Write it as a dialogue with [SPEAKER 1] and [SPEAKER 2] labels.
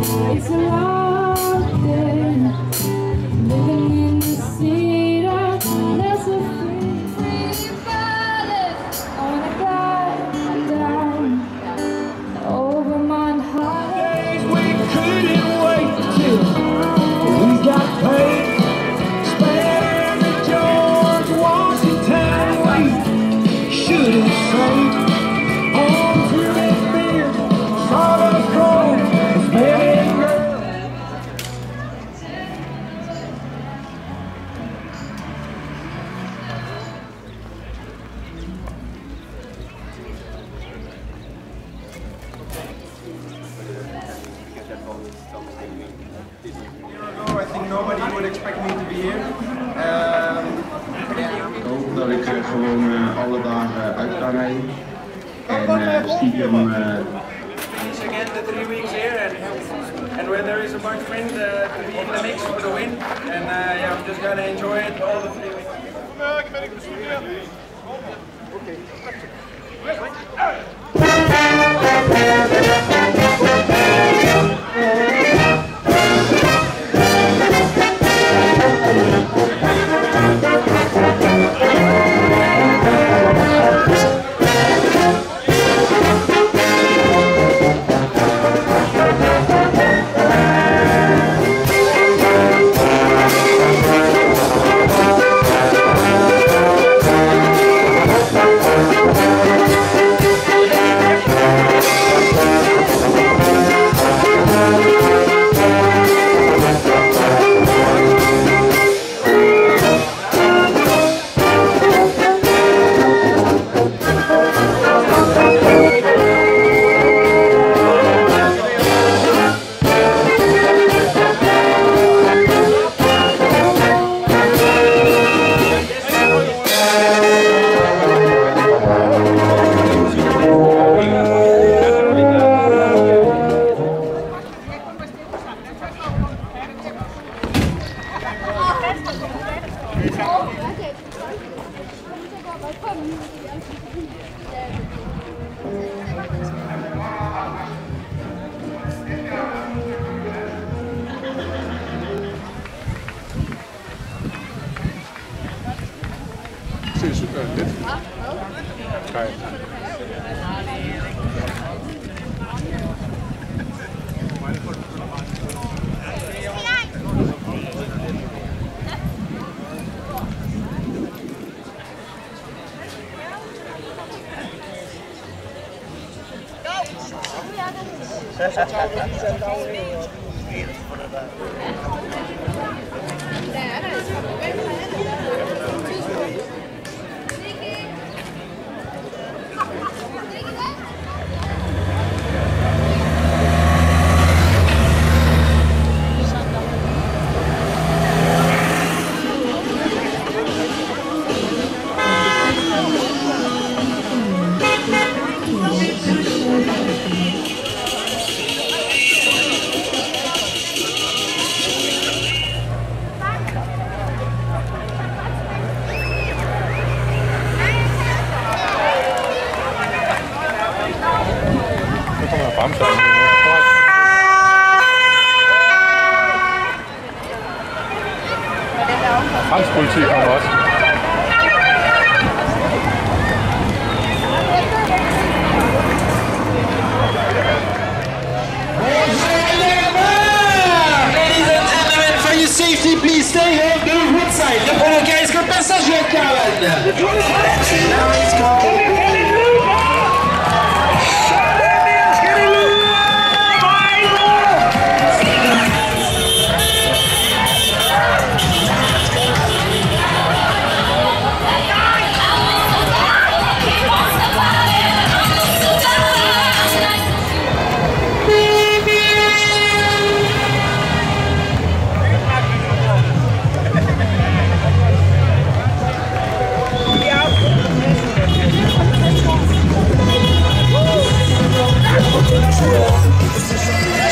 [SPEAKER 1] It's a long day, living in the city. There's a free valley. I wanna glide down over my heart.
[SPEAKER 2] Days we couldn't wait till we got paid. Spare the George Washington we should have saved. On to this beer, saw the cold, it's been girl.
[SPEAKER 3] I think nobody would expect me to be here.
[SPEAKER 4] Ik hoop dat ik gewoon alle dagen uit kan rijden. En stiekem...
[SPEAKER 3] Again, the 3 weeks here, and when there is a bunch of wind, to be in the mix for the win. And yeah, I'm just gonna enjoy it all the 3 weeks.
[SPEAKER 5] Det er super lidt. Nej. Fransk politi kommer også.
[SPEAKER 2] Ladies and gentlemen, for your safety, please stay on the roadside. Le prolongation passager cabane. Now let's go.
[SPEAKER 1] Yeah.